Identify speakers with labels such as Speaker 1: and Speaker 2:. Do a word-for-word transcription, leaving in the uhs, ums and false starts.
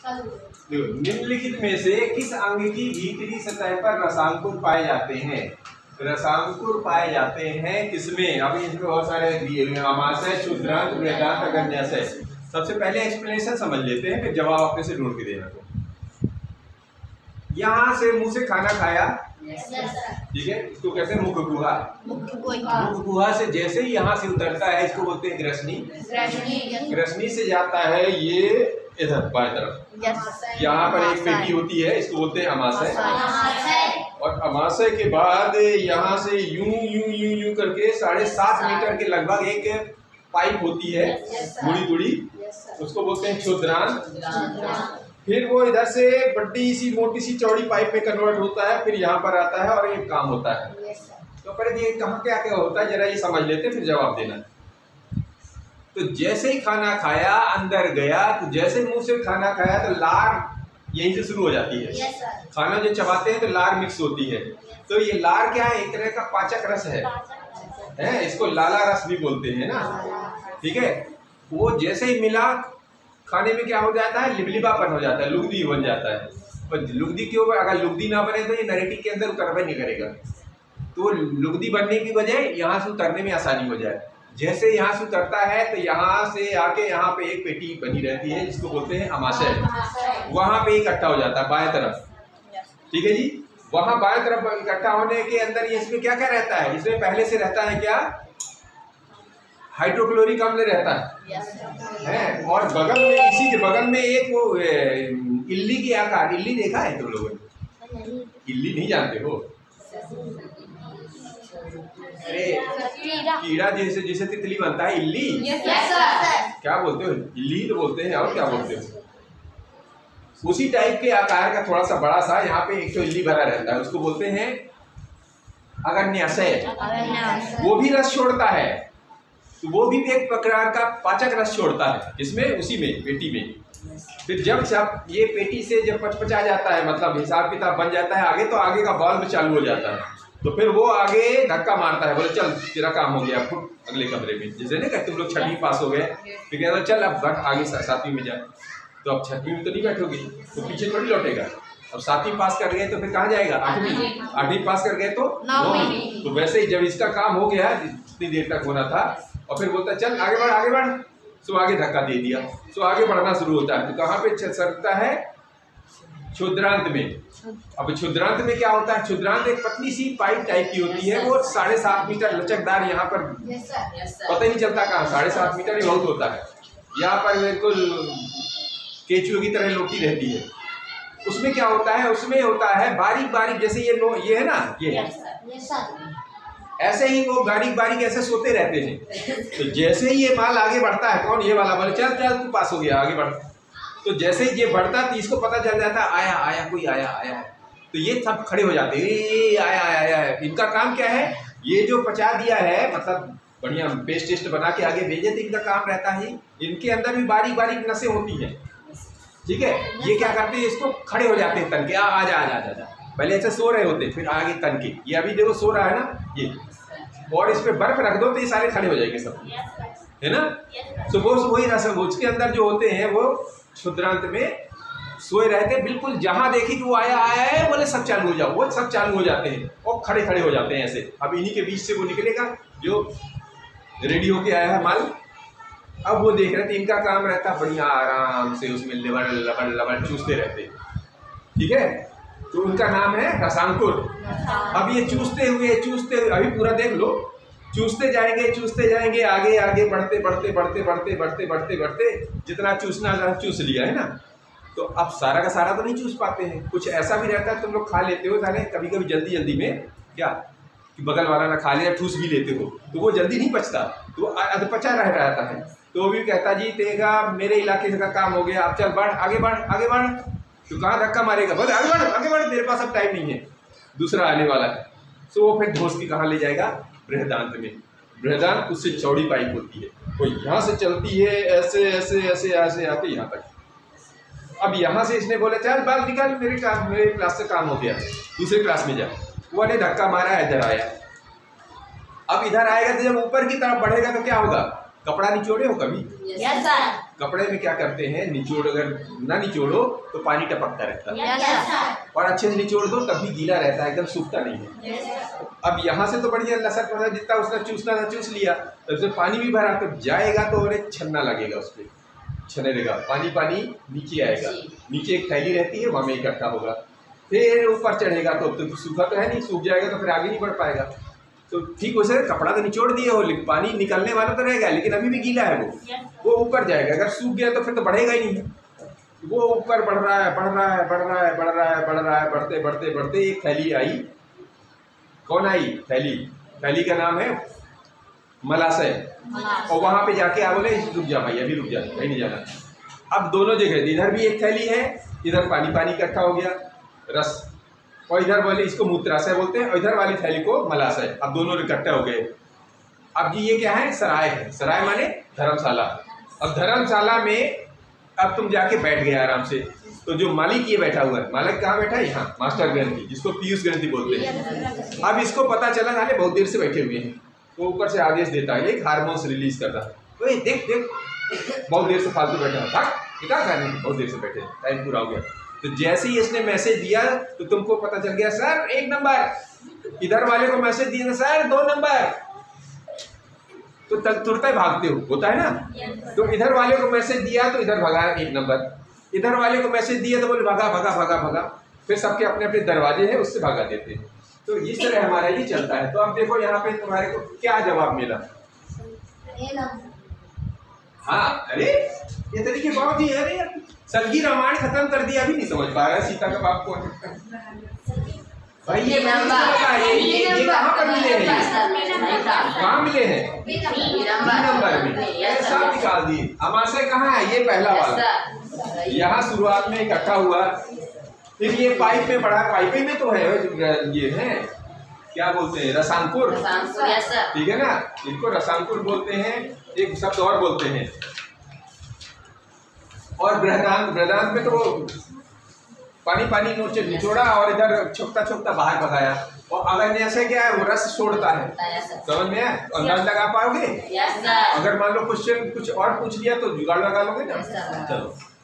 Speaker 1: निम्नलिखित में से किस अंग की भीतरी सतह पर रसांकुर पाए जाते हैं? रसांकुर पाए जाते हैं किसमें? अभी इसमें बहुत सारे दिए हुए, आमाशय, क्षुद्रांत, बृहदांत, अग्न्याशय। सबसे पहले एक्सप्लेनेशन समझ लेते हैं, फिर जवाब अपने से ढूंढ के देना। तो यहाँ से मुंह से खाना खाया, ठीक है, इसको कहते हैं मुख गुहा। मुख गुहा से जैसे ही यहाँ से उतरता है इसको बोलते हैं ग्रसनी। ग्रसनी से जाता है ये इधर बाएं तरफ, यहाँ पर एक पेटी होती है, इसको बोलते हैं अमाशय। और अमाशय के बाद यहाँ से यूं यूं यूं यूं करके साढ़े सात मीटर के लगभग एक पाइप होती है, मुड़ी तुड़ी, उसको बोलते हैं क्षुद्रांत। फिर वो इधर से बड़ी सी मोटी सी चौड़ी पाइप में कन्वर्ट होता है, फिर यहाँ पर आता है और ये काम होता है। तो पर ये कहाँ क्या क्या होता है जरा ये समझ लेते, फिर जवाब देना। तो जैसे ही खाना खाया अंदर गया, तो जैसे मुंह से खाना खाया तो लार यहीं से शुरू हो जाती है। खाना जो चबाते हैं तो लार मिक्स होती है। तो ये लार क्या है? एक तरह का पाचक रस है, है इसको लाला रस भी बोलते हैं ना, ठीक है। वो जैसे ही मिला खाने में क्या हो जाता है? लिबलिबापन हो जाता है, लुगदी बन जाता है। और लुगदी क्यों? अगर लुगदी ना बने तो ये नरेटिक के अंदर उतरना नहीं करेगा। तो लुगदी बनने की वजह यहाँ से उतरने में आसानी हो जाए। जैसे यहाँ से उतरता है तो यहाँ से आके यहाँ पे एक पेटी बनी रहती है जिसको बोलते हैं अमाशय। वहाँ पे इकट्ठा हो जाता है बाएं तरफ, ठीक है जी। वहाँ बाएं तरफ इकट्ठा होने के अंदर ये इसमें क्या क्या रहता है? इसमें पहले से रहता है क्या? हाइड्रोक्लोरिक अम्ल रहता है, है? और बगल में, इसी के बगल में एक वो इल्ली की आकार, इल्ली देखा है तुम लोगों ने? इल्ली नहीं जानते हो? अरे कीड़ा जैसे जैसे तितली बनता है, इल्ली। yes, क्या बोलते हो? इल्ली तो बोलते हैं, और क्या बोलते हो? उसी टाइप के आकार का थोड़ा सा बड़ा सा यहाँ पे एक तो इल्ली भरा रहता है, उसको बोलते हैं अग्न्याशय। वो भी रस छोड़ता है, तो वो भी एक प्रकार का पाचक रस छोड़ता है, जिसमें उसी में पेटी में। फिर जब जब ये पेटी से जब पचपचा जाता है, मतलब हिसाब किताब बन जाता है आगे, तो आगे का बॉल्व चालू हो जाता है। तो फिर वो आगे धक्का मारता है, बोले चल तेरा काम हो गया, फुट अगले कमरे में। जैसे ना कहते तुम लोग छठवीं पास हो गए, फिर कहता चल अब बैठ आगे सातवीं में जाए। तो अब छठवीं में तो नहीं बैठोगी, तो पीछे थोड़ी लौटेगा। अब सातवीं पास कर गए तो फिर कहाँ जाएगा? आठवीं। आठवीं पास कर गए तो नौवीं। तो वैसे ही जब इसका काम हो गया जितनी देर तक होना था, और फिर बोलता चल आगे बढ़ आगे बढ़, सो आगे धक्का दे दिया, सो आगे बढ़ना शुरू होता है। तो कहाँ पे सरकता है? क्षुद्रांत में। अब क्षुद्रांत में क्या होता है? क्षुद्रांत एक पतली सी पाइप टाइप की होती है, वो साढ़े सात मीटर लचकदार, यहाँ पर पता ही नहीं चलता कहाँ साढ़े सात मीटर ही बहुत होता है। यहाँ पर बिल्कुल केचुए की तरह लोटी रहती है। उसमें क्या होता है? उसमें होता है बारीक बारीक, जैसे ये लो ये है ना, ये ऐसे ही वो बारीक बारीक ऐसे सोते रहते हैं। तो जैसे ही ये माल आगे बढ़ता है, कौन? ये वाला बोले चल चल तू पास हो गया, आगे बढ़। तो जैसे ही ये बढ़ता तो इसको पता चल जाता है आया आया कोई आया आया, तो ये सब खड़े हो जाते हैं, ए आया आया आया। इनका काम क्या है? ये जो पचा दिया है, मतलब बढ़िया पेस्ट टेस्ट बना के आगे भेजे, तो इनका काम रहता है इनके अंदर भी बारीक बारीक नसें होती हैं, ठीक है। ये क्या करते हैं? इसको खड़े हो जाते हैं तन के, आ आ जा आ जा जा। पहले ऐसे सो रहे होते, फिर आगे तन के, ये अभी देखो सो रहा है ना ये, और इस पे बर्फ रख दो तो ये सारे खड़े हो जाएंगे सब, है ना। तो वो वही रस उसके अंदर जो होते हैं वो क्षुद्रांत में सोए रहते, बिल्कुल जहां देखी कि वो आया आया है बोले सब चालू हो जाओ, वो सब चालू हो जाते हैं और खड़े खड़े हो जाते हैं ऐसे। अब इन्हीं के बीच से वो निकलेगा जो रेडी होके आया है माल। अब वो देख रहे थे, इनका काम रहता है बढ़िया आराम से उसमें लबड़ लबड़ लबड़ चूसते रहते, ठीक है। तो उनका नाम है रसांकुर। अब ये चूसते हुए चूसते हुए अभी पूरा देख लो, चूसते जाएंगे चूसते जाएंगे, आगे आगे बढ़ते बढ़ते बढ़ते बढ़ते बढ़ते बढ़ते बढ़ते जितना चूसना चूस लिया है ना। तो अब सारा का सारा तो नहीं चूस पाते हैं, कुछ ऐसा भी रहता है तुम लोग खा लेते हो सारे कभी कभी जल्दी जल्दी में, क्या कि बगल वाला ना खा लिया, ठूस भी लेते हो, तो वो जल्दी नहीं पचता, तो अधपचा रह रहता है। तो वो भी कहता जी तेगा मेरे इलाके का काम हो गया, अब चल बढ़ आगे बढ़ आगे बढ़। तो कहाँ धक्का मारेगा? बोले आगे बढ़ आगे बढ़, मेरे पास अब टाइम नहीं है, दूसरा आने वाला है। तो वो फिर धोस की कहाँ ले जाएगा? बृहदांत में। बृहदांत उससे चौड़ी पाइप होती है, वो यहाँ से चलती है ऐसे ऐसे ऐसे ऐसे आके यहाँ तक। अब यहाँ से इसने बोला चल बाल निकाल, मेरे काम मेरे क्लास से काम हो गया, दूसरे क्लास में जा। वो ने धक्का मारा, इधर आया। अब इधर आएगा तो जब ऊपर की तरफ बढ़ेगा तो क्या होगा? कपड़ा निचोड़े हो कभी? yes, कपड़े में क्या करते हैं, निचोड़ अगर ना निचोड़ो तो पानी टपकता रहता है,
Speaker 2: yes,
Speaker 1: और अच्छे से निचोड़ दो तब भी गीला रहता है, एकदम सूखता नहीं है।
Speaker 2: yes,
Speaker 1: अब यहाँ से तो बढ़िया लसक पड़ा, जितना उसने चूसना था चूस लिया, तब से पानी भी भरा तो जाएगा तो अरे छन्ना लगेगा, उस पर छनेगा, पानी पानी नीचे आएगा, नीचे एक थैली रहती है वहाँ में इकट्ठा होगा, फिर ऊपर चढ़ेगा तो, तो सूखा तो है नहीं, सूख जाएगा तो फिर आगे नहीं बढ़ पाएगा। तो ठीक वैसे कपड़ा तो निचोड़ दिए हो, पानी निकलने वाला तो रहेगा लेकिन अभी भी गीला है, वो वो ऊपर जाएगा, अगर सूख गया तो फिर तो बढ़ेगा ही नहीं, वो ऊपर बढ़ रहा है बढ़ रहा है बढ़ रहा है बढ़ रहा है बढ़ रहा है बढ़ते बढ़ते बढ़ते एक थैली आई। कौन आई थैली? थैली का नाम है मलाशय। और वहां पे जाके आ बोले रुक जा भाई, अभी रुक जा, कहीं नहीं जाना। अब दोनों जगह, इधर भी एक थैली है, इधर पानी पानी इकट्ठा हो गया रस, और इधर बोले इसको मूत्राशय बोलते हैं, और इधर वाली थैली को मलाशय। अब दोनों इकट्ठे हो गए। अब जी ये क्या है? सराय है। सराय माने धर्मशाला। अब धर्मशाला में अब तुम जाके बैठ गए आराम से, तो जो मालिक ये बैठा हुआ है, मालिक कहाँ बैठा है? यहाँ, मास्टर ग्रंथी, जिसको पीयूष ग्रंथी बोलते हैं। अब इसको पता चला नाले बहुत देर से बैठे हुए हैं, तो ऊपर से आदेश देता है, एक हार्मोन्स रिलीज कर रहा है, तो ये देख देख बहुत देर से फालतू बैठा है, क्या करने, बहुत देर से बैठे, टाइम पूरा हो गया। तो जैसे ही इसने मैसेज दिया तो तुमको पता चल गया सर एक नंबर, इधर वाले को मैसेज दिया सर दो नंबर, तो तुरंत भागते हो, होता है ना। तो इधर वाले को मैसेज दिया तो इधर भगा एक नंबर, इधर वाले को मैसेज दिया तो बोले भागा भागा भागा भागा, फिर सबके अपने अपने दरवाजे हैं उससे भागा देते हैं। तो इस तरह हमारा ये चलता है। तो अब देखो यहाँ पे तुम्हारे को क्या जवाब मिला? हाँ, अरे ये तरीके बहुत ही, अरे संगी रामायण खत्म कर दिया, अभी नहीं समझ पा रहा सीता का बाप कौन है भाई। ये ये ये कहाँ पर मिले हैं? कहाँ मिले हैं? बी नंबर में सब निकाल दिए। अमाशय कहाँ है? ये पहला वाला यहाँ शुरुआत में इकट्ठा हुआ, फिर ये पाइप में पड़ा, पाइप में तो है, ये है क्या बोलते हैं, रसांकुर, ठीक है ना, इनको रसांकुर बोलते हैं। एक शब्द और बोलते हैं, और बृहदांत, बृहदांत में तो वो पानी पानी नोचे निचोड़ा और इधर छोकता छोकता बाहर भगाया। और अगर ऐसे क्या है, वो रस छोड़ता है, समझ में आया? अंदाज लगा पाओगे? अगर मान लो क्वेश्चन कुछ और पूछ लिया तो जुगाड़ लगा लोगे ना। चलो।